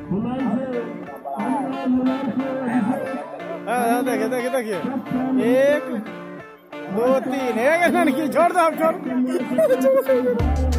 देखिए देखिए देखिए, 1 2 3 है लड़की, छोड़ दो आप, छोड़